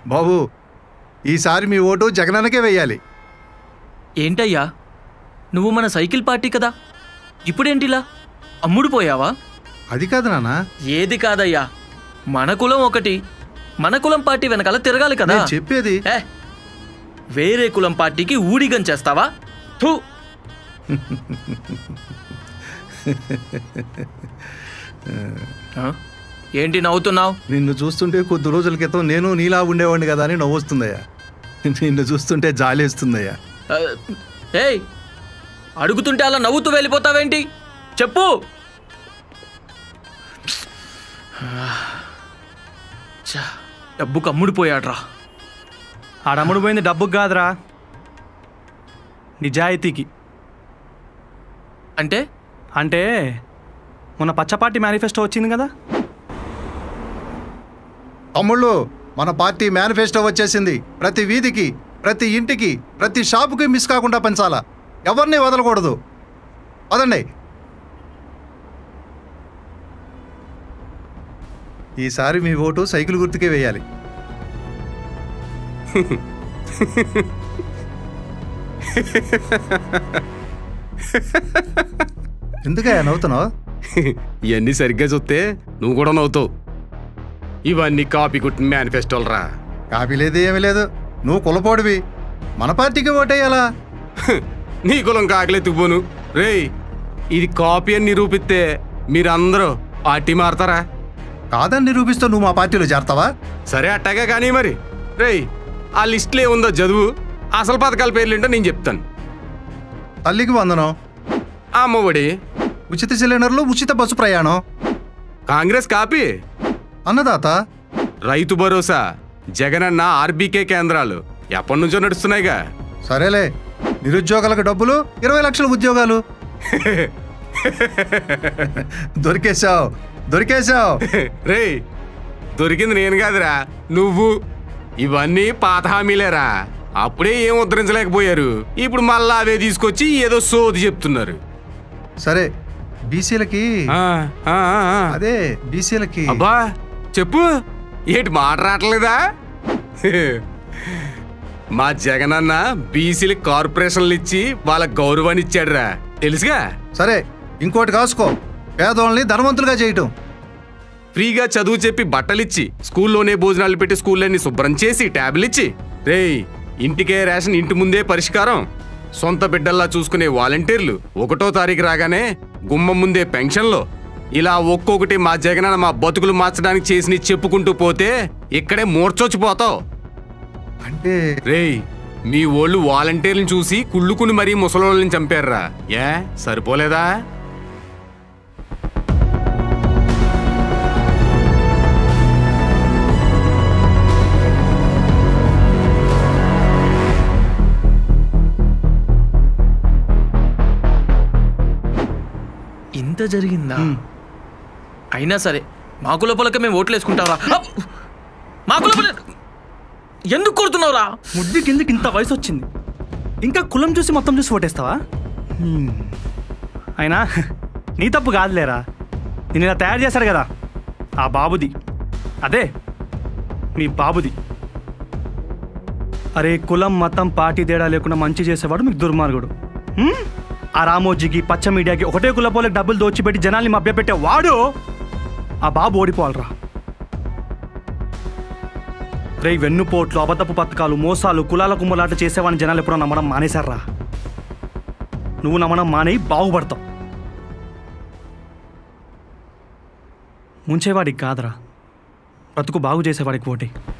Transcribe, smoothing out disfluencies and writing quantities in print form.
బాబు ఈసారి మీ ఓటు జగనన్నకే వెయ్యాలి. ఏంటయ్యా నువ్వు మన సైకిల్ పార్టీ కదా, ఇప్పుడేంటిలా అమ్ముడు పోయావా? అది కాదు నాన్న. ఏది కాదయ్యా, మన కులం ఒకటి, మన కులం పార్టీ వెనకాల తిరగాలి కదా చెప్పేది. వేరే కులం పార్టీకి ఊడిగం చేస్తావా? థూ. ఏంటి నవ్వుతున్నావు? నిన్ను చూస్తుంటే కొద్ది రోజుల క్రితం నేను నీలా ఉండేవాడిని కదా అని నవ్వొస్తుందయ్యా. నిన్ను చూస్తుంటే జాలేస్తుందయ్యా. ఏయ్, అడుగుతుంటే అలా నవ్వుతూ వెళ్ళిపోతావేంటి? చెప్పు. డబ్బుకు అమ్ముడిపోయాడ్రా. ఆడమ్ముడిపోయింది డబ్బుకు కాదురా, నిజాయితీకి. అంటే అంటే మొన్న పచ్చపార్టీ మేనిఫెస్టో వచ్చింది కదా తమ్ముళ్ళు, మన పార్టీ మేనిఫెస్టో వచ్చేసింది. ప్రతి వీధికి, ప్రతి ఇంటికి, ప్రతి షాపుకి మిస్ కాకుండా పంచాలా. ఎవరిని వదలకూడదు. వదండి. ఈసారి మీ ఓటు సైకిల్ గుర్తుకే వేయాలి. ఎందుకయ్యా నవ్వుతున్నావు? ఇవన్నీ సరిగ్గా చూస్తే నువ్వు కూడా నవ్వుతావు. ఇవన్నీ కాపీ కొట్టిన మేనిఫెస్టోలు రా. కాపీ లేదు, ఏమీ లేదు. నువ్వు కులపోడివి, మన పార్టీకి ఓటేయాలా? నీ కులం కాకలెత్తుకుపోను రేయ్. ఇది కాపీ అని నిరూపిస్తే మీరందరూ పార్టీ మారతారా? కాదని నిరూపిస్తూ నువ్వు మా పార్టీలో చేరతావా? సరే అట్టాగా కానీ మరి రేయ్, ఆ లిస్టులో ఏముందో చదువు. అసలు పథకాల పేర్లేంటో నేను చెప్తాను. తల్లికి వందనం, అమ్మఒడి, ఉచిత సిలిండర్లు, ఉచిత బస్సు ప్రయాణం, కాంగ్రెస్ కాపీ, అన్నదాత, రైతు భరోసా, జగనన్న ఆర్బీకే కేంద్రాలు ఎప్పటి నుంచో నడుస్తున్నాయిగా. సరేలే, నిరుద్యోగులకు డబ్బులు, 20 లక్షల ఉద్యోగాలు. దొరికేశావు దొరికేశావు. రేయ్, దొరికింది నేను కాదురా, నువ్వు. ఇవన్నీ పాత హామీలేరా. అప్పుడే ఏం ఉద్ధరించలేకపోయారు, ఇప్పుడు మళ్ళా అవే తీసుకొచ్చి ఏదో సోది చెప్తున్నారు. సరే, బీసీలకి అదే బీసీలకి. అబ్బా చెప్పు, ఏంటి మాట రావట్లేదా? మా జగనన్న బీసీలకి కార్పొరేషన్లు ఇచ్చి వాళ్ళ గౌరవాన్ని ఇచ్చాడురా, తెలుసుగా. సరే, ఇంకోటి కాసుకో, పేదోళ్ళని ధనవంతులుగా చేయటం. ఫ్రీగా చదువు చెప్పి బట్టలిచ్చి, స్కూల్లోనే భోజనాలు పెట్టి స్కూళ్ళని శుభ్రం చేసి ట్యాబ్లు ఇచ్చి, రేయ్ ఇంటికే రేషన్, ఇంటి ముందే పరిష్కారం, సొంత బిడ్డల్లా చూసుకునే వాలంటీర్లు, 1వ తారీఖు రాగానే గుమ్మం ముందే పెన్షన్లు, ఇలా ఒక్కొక్కటి మా జగనన్న మా బతుకులు మార్చడానికి చేసి చెప్పుకుంటూ పోతే ఇక్కడే మూర్చొచ్చిపోతావు. అంటే రేయ్, మీ ఓళ్ళు వాలంటీర్లను చూసి కుళ్ళుకుని మరీ ముసలోళ్ళని చంపారురా. ఏ సరిపోలేదా? ఇంత జరిగిందా? అయినా సరే మా కులపలక మేము ఓట్లు వేసుకుంటావరా? మా కులపల ఎందుకు కొడుతున్నావురా? ముద్దు కిందకి ఇంత వయసు వచ్చింది, ఇంకా కులం చూసి మొత్తం చూసి ఓటేస్తావా? అయినా నీ తప్పు కాదులేరా, నేను ఇలా తయారు చేశారు కదా ఆ బాబుది, అదే మీ బాబుది. అరే, కులం మతం పార్టీ తేడా లేకుండా మంచి చేసేవాడు మీకు దుర్మార్గుడు. ఆ రామోజీకి, పచ్చ మీడియాకి, ఒకటే కులపోలకు డబ్బులు దోచిపెట్టి జనాల్ని మభ్యపెట్టే వాడు ఆ బాబు ఓడిపోవాలరా. రే, వెన్నుపోట్లు, అబద్ధపు పథకాలు, మోసాలు, కులాల కుమ్మలాట చేసేవాడిని జనాలు ఎప్పుడో నమ్మడం మానేశారా. నువ్వు నమ్మడం మానేయి, బాగుపడతావు. ముంచేవాడికి కాదురా, బ్రతుకు బాగు చేసేవాడికి ఓటే.